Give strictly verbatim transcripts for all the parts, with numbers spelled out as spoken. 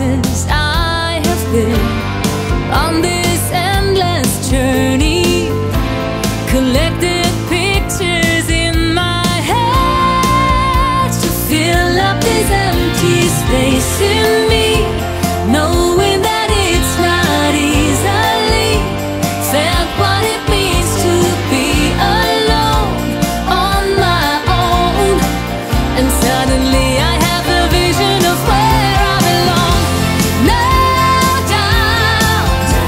years I have been on this endless journey, collected pictures in my head to fill up this empty space in me, knowing that it's not easily felt what it means to be alone on my own. And suddenly I have a vision of where I belong. No doubt,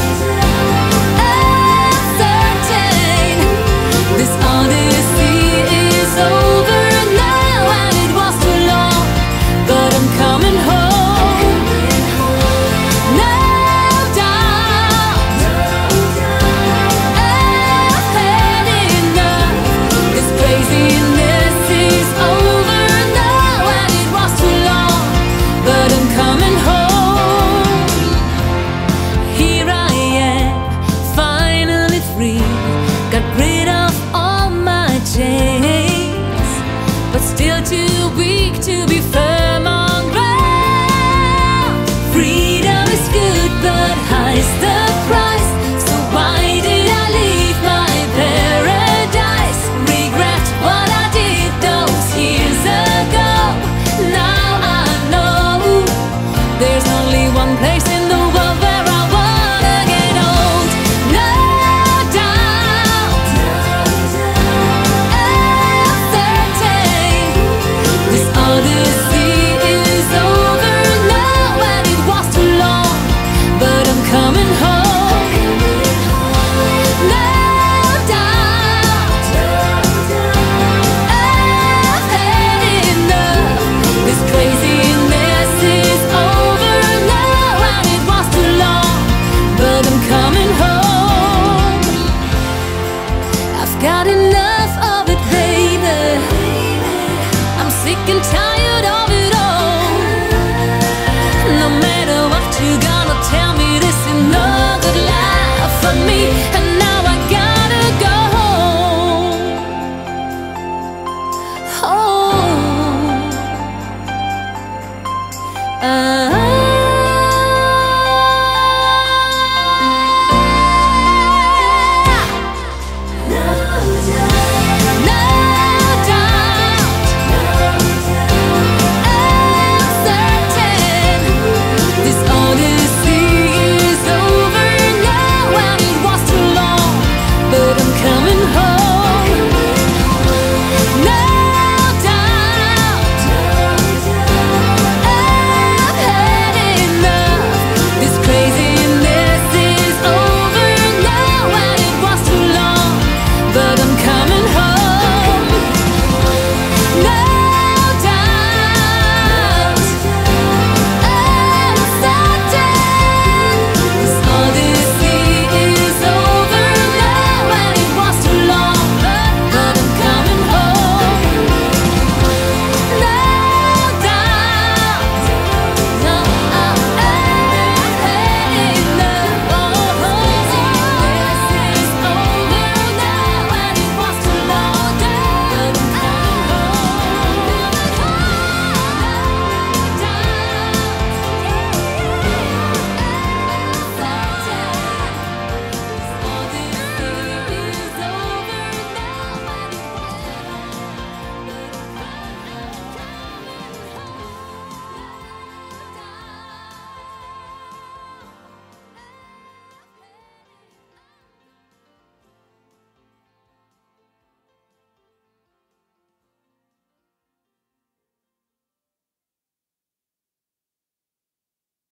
I'm certain this odyssey is over now, and it was too long, but I'm coming home. No doubt, I've had enough. This craziness is over now, and it was too long, but I'm coming home. Here I am, finally free, got rid of all my chains, but still too weak to be firm on ground. Freedom is good, but high's the price. So why did I leave my paradise? Regret what I did those years ago. Now I know there's only one place in the world where I wanna get old. No doubt, I'm certain this odyssey is over now, and it was too long, but I'm coming home. No doubt, I've had enough. This craziness is over now, and it was too long, but I'm coming home. I've got enough of it, baby. I'm sick and tired